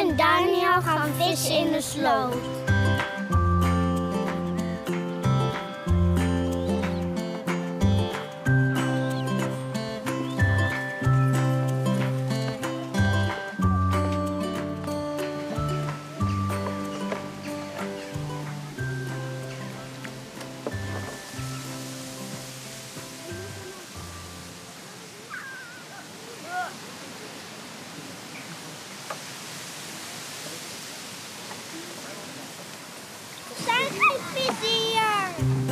en Daniel gaan vissen in de sloot. Er zijn geen vissen hier.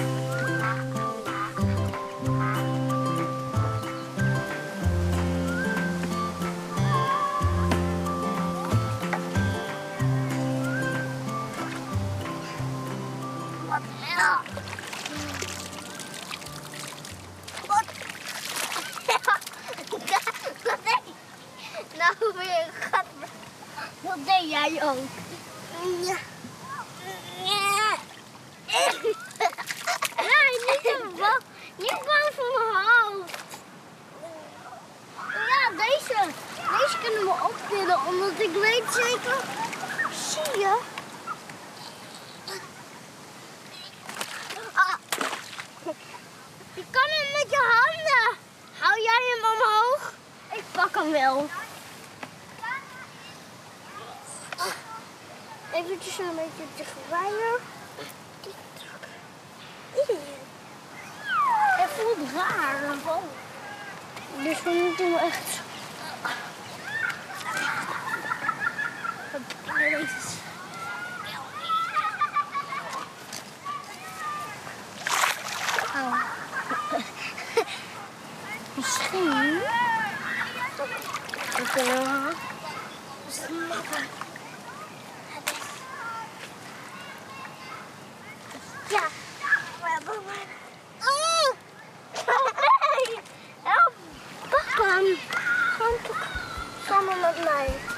Wat hel. Wat? Nou weer, gat. Wat deed jij ook? Ja. Niet boven mijn hoofd. Ja, deze kunnen we optillen, omdat ik weet zeker. Zie je? Ah. Je kan hem met je handen. Hou jij hem omhoog? Ik pak hem wel. Eventjes een beetje te gewaaien. Het voelt raar. Dus we moeten hem echt... Oh. Misschien... We kunnen snappen. Ja, we hebben hem. Oh! Nee! Help! Pak hem! Gewoon samen met mij.